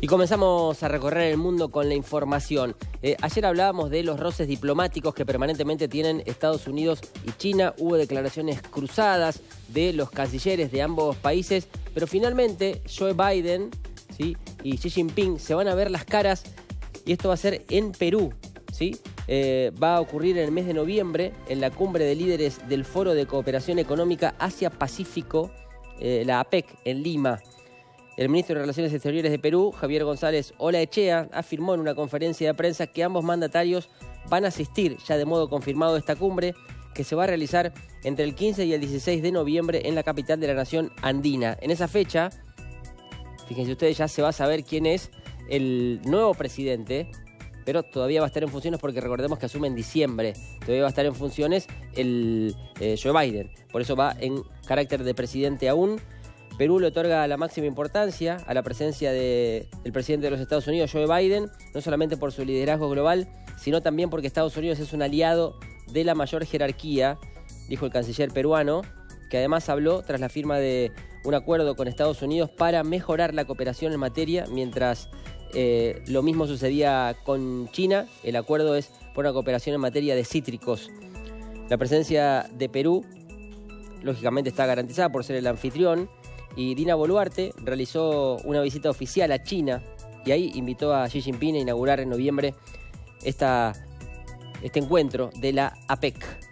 Y comenzamos a recorrer el mundo con la información. Ayer hablábamos de los roces diplomáticos que permanentemente tienen Estados Unidos y China. Hubo declaraciones cruzadas de los cancilleres de ambos países, pero finalmente Joe Biden, ¿sí?, y Xi Jinping se van a ver las caras, y esto va a ser en Perú, ¿sí? Va a ocurrir en el mes de noviembre en la cumbre de líderes del Foro de Cooperación Económica Asia-Pacífico, la APEC, en Lima. El ministro de Relaciones Exteriores de Perú, Javier González Olaechea, afirmó en una conferencia de prensa que ambos mandatarios van a asistir ya de modo confirmado a esta cumbre, que se va a realizar entre el 15 y el 16 de noviembre en la capital de la nación andina. En esa fecha, fíjense ustedes, ya se va a saber quién es el nuevo presidente, pero todavía va a estar en funciones porque recordemos que asume en diciembre. Todavía va a estar en funciones el Joe Biden. Por eso va en carácter de presidente aún. Perú le otorga la máxima importancia a la presencia del presidente de los Estados Unidos, Joe Biden, no solamente por su liderazgo global, sino también porque Estados Unidos es un aliado de la mayor jerarquía, dijo el canciller peruano, que además habló tras la firma de un acuerdo con Estados Unidos para mejorar la cooperación en materia, mientras lo mismo sucedía con China. El acuerdo es por una cooperación en materia de cítricos. La presencia de Perú, lógicamente, está garantizada por ser el anfitrión, y Dina Boluarte realizó una visita oficial a China y ahí invitó a Xi Jinping a inaugurar en noviembre este encuentro de la APEC.